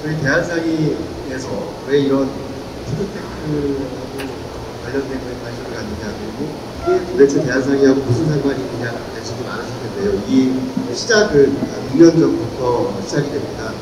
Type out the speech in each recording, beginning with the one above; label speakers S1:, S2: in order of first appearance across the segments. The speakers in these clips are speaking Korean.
S1: 저희 대한상의에서 왜 이런 푸드테크 관련된 거에 관심을 갖느냐, 그리고 이게 도대체 대한상의하고 무슨 상관이 있느냐 관심이 많으실 텐데요. 이 시작은 6년 전부터 시작이 됩니다.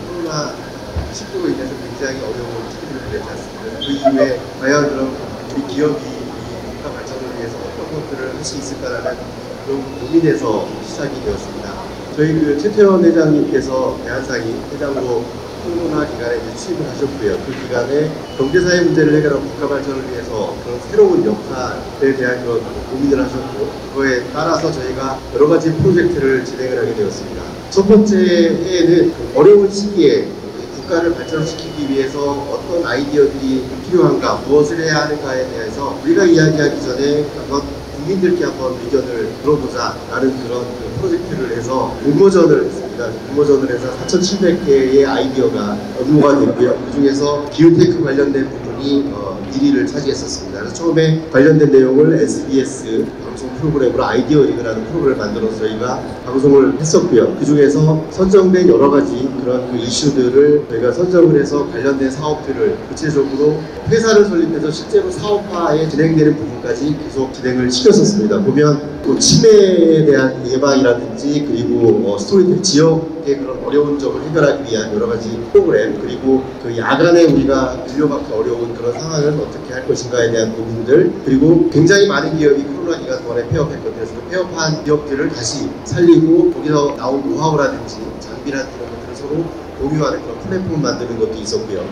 S1: 코로나19로 인해서 굉장히 어려운 시기를 보내지 않습니까? 그 이후에 과연 그럼 우리 기업이 국가 발전을 위해서 어떤 것들을 할 수 있을까라는 그런 고민에서 시작이 되었습니다. 저희 최태원 회장님께서 대한상의 회장으로 코로나 기간에 취임을 하셨고요. 그 기간에 경제사회 문제를 해결하고 국가 발전을 위해서 그런 새로운 역할에 대한 그런 고민을 하셨고, 그거에 따라서 저희가 여러 가지 프로젝트를 진행을 하게 되었습니다. 첫 번째 해에는 어려운 시기에 국가를 발전시키기 위해서 어떤 아이디어들이 필요한가, 무엇을 해야 하는가에 대해서 우리가 이야기하기 전에 한번 국민들께 한번 의견을 들어보자라는 그런 프로젝트를 해서 공모전을 했습니다. 공모전을 해서 4,700개의 아이디어가 응모가 됐고요. 그 중에서 기후테크 관련된 부분이 1위를 차지했었습니다. 그래서 처음에 관련된 내용을 SBS 방송 프로그램으로 아이디어 리그라는 프로그램을 만들어서 저희가 방송을 했었고요. 그 중에서 선정된 여러 가지 그런 그 이슈들을 저희가 선정을 해서 관련된 사업들을 구체적으로 회사를 설립해서 실제로 사업화에 진행되는 부분까지 계속 진행을 시켰었습니다. 보면 또 치매에 대한 예방이라든지, 그리고 스토리텔 지역의 그런 어려운 점을 해결하기 위한 여러 가지 프로그램, 그리고 그 야간에 우리가 진료받기 어려운 그런 상황을 어떻게 할 것인가에 대한 고민들, 그리고 굉장히 많은 기업이 코로나 기간 동안에 폐업했거든요. 그래서 그 폐업한 기업들을 다시 살리고 거기서 나온 노하우라든지 장비라든지 이런 것들을 서로 공유하는 그런 플랫폼 만드는 것도 있었고요.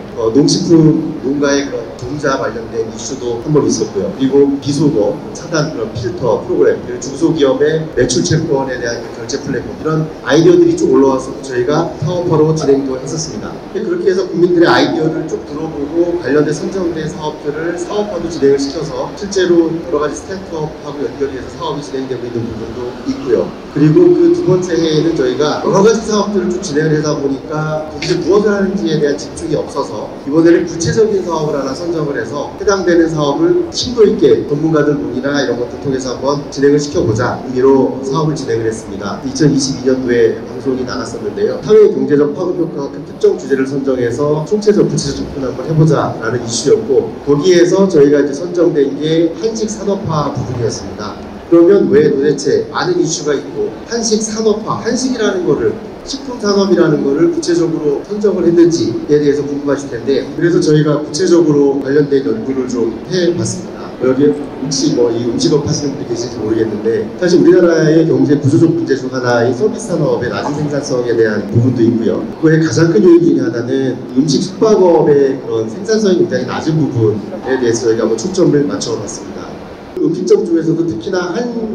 S1: 농식품 농가의 그런 종자 관련된 이슈도 한 번 있었고요. 그리고 비속어 차단 그런 필터 프로그램, 그리고 중소기업의 매출 채권에 대한 결제 플랫폼, 이런 아이디어들이 쭉 올라와서 저희가 사업화로 진행도 했었습니다. 그렇게 해서 국민들의 아이디어를 쭉 들어보고 관련된 선정된 사업들을 사업화도 진행을 시켜서 실제로 여러 가지 스타트업하고 연결해서 사업이 진행되고 있는 부분도 있고요. 그리고 그 두 번째 해에는 저희가 여러 가지 사업들을 쭉 진행을 하다 보니까 도대체 무엇을 하는지에 대한 집중이 없어서 이번에는 구체적인 사업을 하나 선정을 해서 해당되는 사업을 심도 있게 전문가들 논의나 이런 것들 통해서 한번 진행을 시켜보자 의미로 사업을 진행을 했습니다. 2022년도에 방송이 나갔었는데요. 사회 경제적 파급 효과가 큰 특정 주제를 선정해서 총체적 구체적 접근 한번 해보자라는 이슈였고, 거기에서 저희가 이제 선정된 게 한식 산업화 부분이었습니다. 그러면 왜 도대체 많은 이슈가 있고 한식 산업화, 한식이라는 거를, 식품 산업이라는 거를 구체적으로 선정을 했는지에 대해서 궁금하실 텐데, 그래서 저희가 구체적으로 관련된 연구를 좀 해봤습니다. 여기 혹시 이 음식업 하시는 분이 계실지 모르겠는데, 사실 우리나라의 경제 구조적 문제 중 하나인 서비스 산업의 낮은 생산성에 대한 부분도 있고요. 그거의 가장 큰 요인 중에 하나는 음식 숙박업의 그런 생산성이 굉장히 낮은 부분에 대해서 저희가 한번 초점을 맞춰봤습니다. 음식점 중에서도 특히나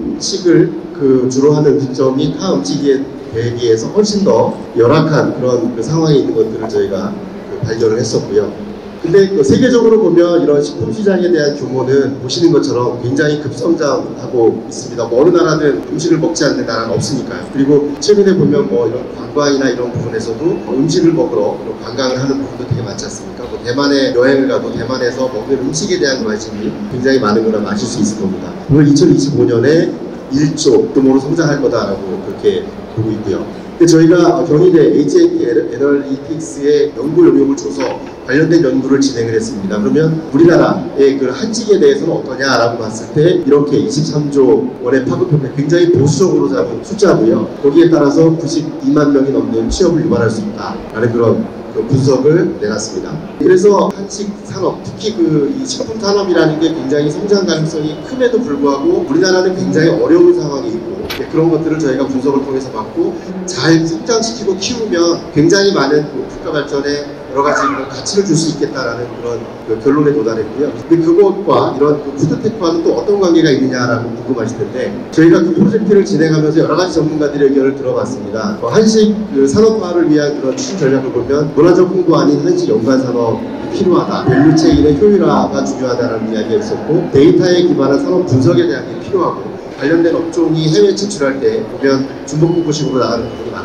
S1: 한식을 주로 하는 음식점이 타 음식에 대비해서 훨씬 더 열악한 그런 상황에 있는 것들을 저희가 발견을 했었고요. 근데 세계적으로 보면 이런 식품 시장에 대한 규모는 보시는 것처럼 굉장히 급성장하고 있습니다. 어느 나라든 음식을 먹지 않는 나라는 없으니까요. 그리고 최근에 보면 이런 관광이나 이런 부분에서도 음식을 먹으러 관광을 하는 부분도 되게 많지 않습니까? 대만에 여행을 가도 대만에서 먹는 음식에 대한 관심이 굉장히 많은 걸 아실 수 있을 겁니다. 오늘 2025년에 1조 규모로 성장할 거다라고 그렇게 보고 있고요. 근데 저희가 경희대 HAT 애널리틱스에 연구 용역을 줘서 관련된 연구를 진행을 했습니다. 그러면 우리나라의 그 한식에 대해서는 어떠냐라고 봤을 때 이렇게 23조 원의 파급효과, 굉장히 보수적으로 잡은 숫자고요. 거기에 따라서 92만 명이 넘는 취업을 유발할 수 있다라는 그런 분석을 내놨습니다. 그래서 한식 산업, 특히 이 식품 산업이라는 게 굉장히 성장 가능성이 큼에도 불구하고 우리나라는 굉장히 어려운 상황이 있고, 그런 것들을 저희가 분석을 통해서 봤고, 잘 성장시키고 키우면 굉장히 많은 국가 발전에 여러 가지 가치를 줄 수 있겠다라는 그런 결론에 도달했고요. 근데 그것과 이런 푸드테크와는 또 어떤 관계가 있느냐라고 궁금하실 텐데, 저희가 그 프로젝트를 진행하면서 여러 가지 전문가들의 의견을 들어봤습니다. 한식 산업화를 위한 그런 추진 전략을 보면 문화적 홍보 아닌 한식 연관 산업이 필요하다, 밸류 체인의 효율화가 중요하다라는 이야기가 있었고, 데이터에 기반한 산업 분석에 대한 게 필요하고, 관련된 업종이 해외 진출할 때 보면 중복공고식으로 나가는 부분이 많았거든요.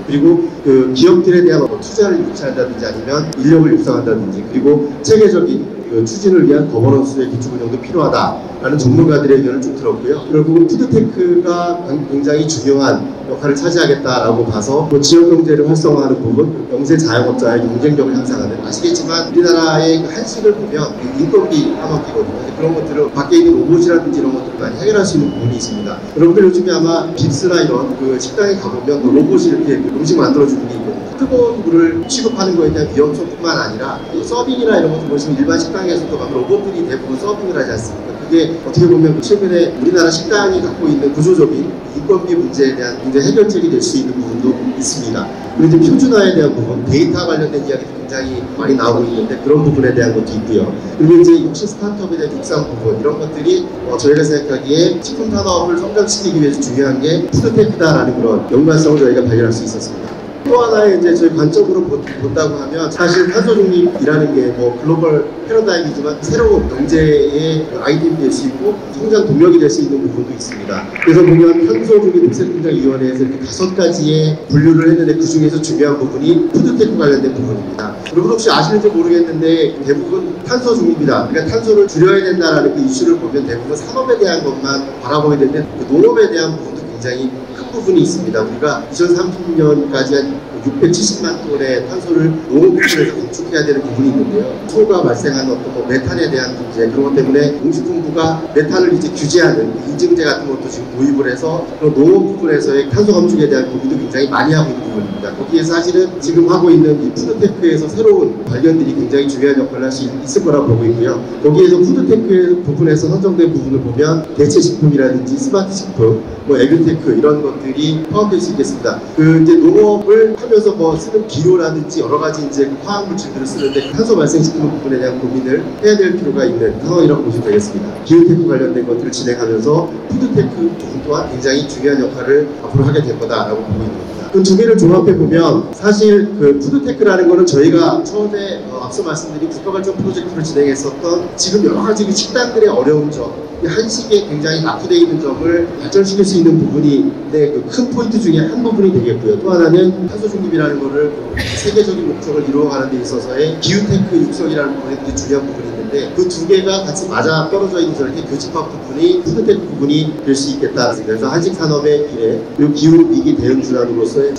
S1: 그리고 그 기업들에 대한 투자를 유치한다든지 아니면 인력을 육성한다든지 그리고 체계적인 그 추진을 위한 거버넌스의 기초 운영도 필요하다라는 전문가들의 의견을 좀 들었고요. 결국은 푸드테크가 굉장히 중요한 역할을 차지하겠다라고 봐서 뭐 지역 경제를 활성화하는 부분, 영세 자영업자의 경쟁력을 향상하는 아시겠지만 우리나라의 한식을 보면 인건비 까먹기거든요. 그런 것들을 밖에 있는 로봇이라든지 이런 것들을 많이 해결할 수 있는 부분이 있습니다. 여러분들 요즘에 아마 빕스나 이런 그 식당에 가보면 로봇이 이렇게 음식 만들어주는 게 있거든요. 뜨거운 물을 취급하는 거에 대한 위험성뿐만 아니라 서빙이나 이런 것들 보시면 일반 식당에서도 로봇들이 대부분 서빙을 하지 않습니까? 그게 어떻게 보면 최근에 우리나라 식당이 갖고 있는 구조적인 인건비 문제에 대한 문제 해결책이 될 수 있는 부분도 있습니다. 그리고 이제 표준화에 대한 부분, 데이터 관련된 이야기도 굉장히 많이 나오고 있는데 그런 부분에 대한 것도 있고요. 그리고 이제 역시 스타트업에 대한 육상 부분 이런 것들이 저희가 생각하기에 식품 산업을 성장시키기 위해서 중요한 게 푸드테크다라는 그런 연관성을 저희가 발견할 수 있었습니다. 또 하나의 이제 저희 관점으로 본다고 하면 사실 탄소 중립이라는 게 뭐 글로벌 패러다임이지만 새로운 경제의 아이템이 될 수 있고 성장 동력이 될 수 있는 부분도 있습니다. 그래서 보면 탄소 중립 녹색성장위원회에서 이렇게 5가지의 분류를 했는데 그 중에서 중요한 부분이 푸드테크 관련된 부분입니다. 여러분 혹시 아시는지 모르겠는데 대부분 탄소 중립이다. 그러니까 탄소를 줄여야 된다라는 그 이슈를 보면 대부분 산업에 대한 것만 바라보게 되는데 그 농업에 대한 부분도 굉장히 큰 부분이 있습니다. 우리가 2030년까지 한 670만 톤의 탄소를 농업 부분에서 감축해야 되는 부분이 있는데요. 소가 발생하는 어떤 뭐 메탄에 대한 문제 그런 것 때문에 농식품부가 메탄을 이제 규제하는 인증제 같은 것도 지금 도입을 해서 농업 부분에서의 탄소 감축에 대한 고민도 굉장히 많이 하고 있는 부분입니다. 거기에 사실은 지금 하고 있는 이 푸드테크에서 새로운 발견들이 굉장히 중요한 역할을 할 수 있을 거라고 보고 있고요. 거기에서 푸드테크 부분에서 선정된 부분을 보면 대체식품이라든지 스마트 식품, 뭐 에그테크 이런 것들이 포함될 수 있겠습니다. 그 이제 농업을 하면서 뭐 쓰는 기료라든지 여러 가지 이제 화학 물질들을 쓰는데 탄소 발생시키는 부분에 대한 고민을 해야 될 필요가 있는 상황이라고 보시면 되겠습니다. 기후테크 관련된 것들을 진행하면서 푸드테크 부분 또한 굉장히 중요한 역할을 앞으로 하게 될 거다라고 보고 있는 겁니다. 그 두 개를 종합해 보면 사실 그 푸드테크라는 거는 저희가 처음에 앞서 말씀드린 국가발전 프로젝트를 진행했었던 지금 여러 가지 그 식당들의 어려운 점, 한식에 굉장히 낙후되어 있는 점을 발전시킬 수 있는 부분이 그 큰 포인트 중에 한 부분이 되겠고요. 또 하나는 탄소 중립이라는 거를 세계적인 목적을 이루어가는 데 있어서의 기후테크 육성이라는 부분이 굉장히 중요한 부분이 있는데 그 두 개가 같이 맞아 떨어져 있는 저렇게 교집합 부분이 푸드테크 부분이 될 수 있겠다. 그래서 한식 산업의 미래 그리고 기후 위기 대응 주단으로서의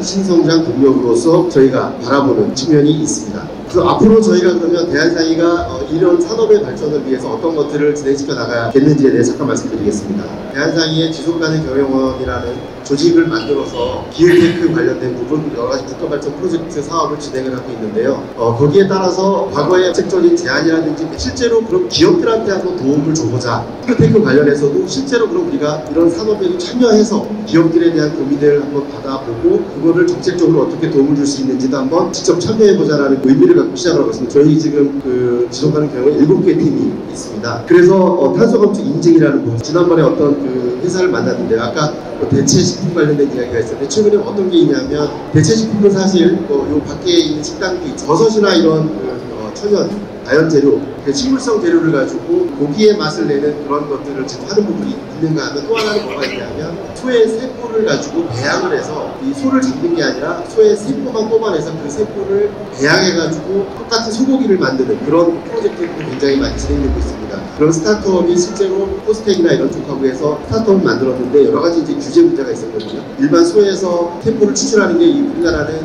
S1: 신성장 동력으로서 저희가 바라보는 측면이 있습니다. 그래서 앞으로 저희가 그러면 대한상의가 이런 산업의 발전을 위해서 어떤 것들을 진행시켜 나가겠는지에 대해 잠깐 말씀드리겠습니다. 대한상의의 지속가능 경영원이라는 조직을 만들어서 기후테크 관련된 부분 여러 가지 국가발전 프로젝트 사업을 진행을 하고 있는데요. 거기에 따라서 과거의 정책적인 제안이라든지 실제로 그런 기업들한테 한번 도움을 줘보자. 푸드테크 관련해서도 실제로 그럼 우리가 이런 산업에 참여해서 기업들에 대한 고민을 한번 받아보고 그거를 정책적으로 어떻게 도움을 줄 수 있는지도 한번 직접 참여해보자라는 의미를 갖고 시작을 하고 있습니다. 저희 지금 그 지속가능 경영에 7개 팀이 있습니다. 그래서 탄소 감축 인증이라는 부분 지난번에 어떤 그 회사를 만났는데 아까 대체식품 관련된 이야기가 있었는데 최근에 어떤 게 있냐면 대체식품은 사실 요 밖에 있는 식당도 있죠. 버섯이나 이런 천연 자연 재료, 식물성 재료를 가지고 고기의 맛을 내는 그런 것들을 지금 하는 부분이 있는가 하면 또 하나는 뭐가 있냐면 소의 세포를 가지고 배양을 해서 이 소를 잡는 게 아니라 소의 세포만 뽑아내서 그 세포를 배양해가지고 똑같은 소고기를 만드는 그런 프로젝트도 굉장히 많이 진행되고 있습니다. 그런 스타트업이 실제로 포스텍이나 이런 쪽하고 해서 스타트업을 만들었는데 여러 가지 이제 규제 문제가 있었거든요. 일반 소에서 세포를 추출하는 게 우리나라는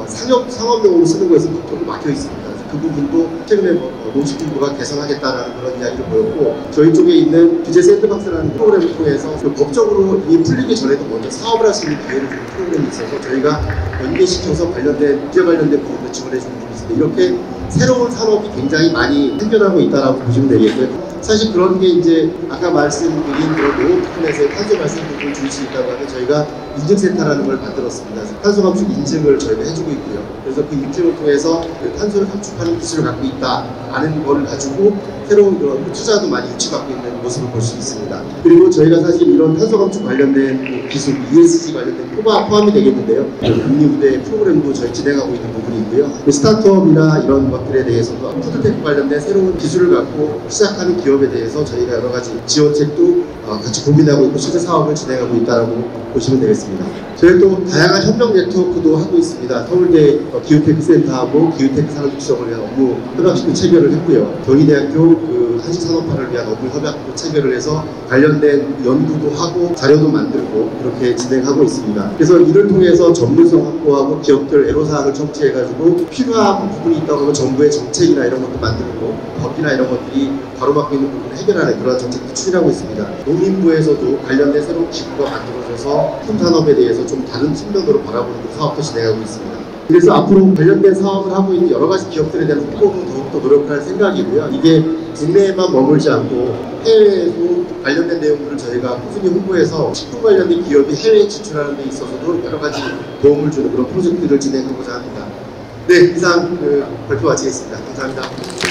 S1: 상업용으로 쓰는 거에서 조금 막혀 있습니다. 그 부분도 최근에 농식품부가 개선하겠다라는 그런 이야기를 보였고 저희 쪽에 있는 규제 샌드박스라는 프로그램을 통해서 법적으로 이미 풀리기 전에도 먼저 사업을 할 수 있는 기회를 주는 프로그램이 있어서 저희가 연계시켜서 규제 관련된 부분도 지원해 주는 부분이 있습니다. 이렇게 새로운 산업이 굉장히 많이 생겨나고 있다라고 보시면 되겠고요. 사실 그런 게 이제 아까 말씀드린 그런 농업 부분에서의 탄소 발생 부분을 줄일 수 있다고 하면 저희가 인증센터라는 걸 만들었습니다. 탄소 감축 인증을 저희가 해주고 있고요. 그래서 그 인증을 통해서 그 탄소를 감축하는 기술을 갖고 있다라는 걸 가지고 새로운 그런 투자도 많이 유치받고 있는 모습을 볼 수 있습니다. 그리고 저희가 사실 이런 탄소 감축 관련된 기술, ESG 관련된 포함이 되겠는데요. 금리부대 프로그램도 저희 진행하고 있는 부분이 있고요. 스타트업이나 이런 것들에 대해서도 푸드테크 관련된 새로운 기술을 갖고 시작하는 기업에 대해서 저희가 여러 가지 지원책도 같이 고민하고 있고 실제 사업을 진행하고 있다고 보시면 되겠습니다. 저희 또 다양한 협력 네트워크도 하고 있습니다. 서울대 기후테크 센터하고 기후테크 산업 지정을 위한 업무 협약식도 체결을 했고요. 경희대학교 한식산업화를 위한 업무 협약도 체결을 해서 관련된 연구도 하고 자료도 만들고 이렇게 진행하고 있습니다. 그래서 이를 통해서 전문성 확보하고 기업들 애로사항을 청취해가지고 필요한 부분이 있다고 하면 정부의 정책이나 이런 것도 만들고 법이나 이런 것들이 바로막고 있는 부분을 해결하는 그런 정책도 추진하고 있습니다. 농림부에서도 관련된 새로운 기구가 만들어져서 품산업에 대해서 좀 다른 측면으로 바라보는 사업도 진행하고 있습니다. 그래서 앞으로 관련된 사업을 하고 있는 여러 가지 기업들에 대한 홍보도 더욱더 노력할 생각이고요. 이게 국내에만 머물지 않고 해외에도 관련된 내용들을 저희가 꾸준히 홍보해서 식품 관련된 기업이 해외에 진출하는 데 있어서도 여러 가지 도움을 주는 그런 프로젝트를 진행하고자 합니다. 네, 이상 발표 마치겠습니다. 감사합니다.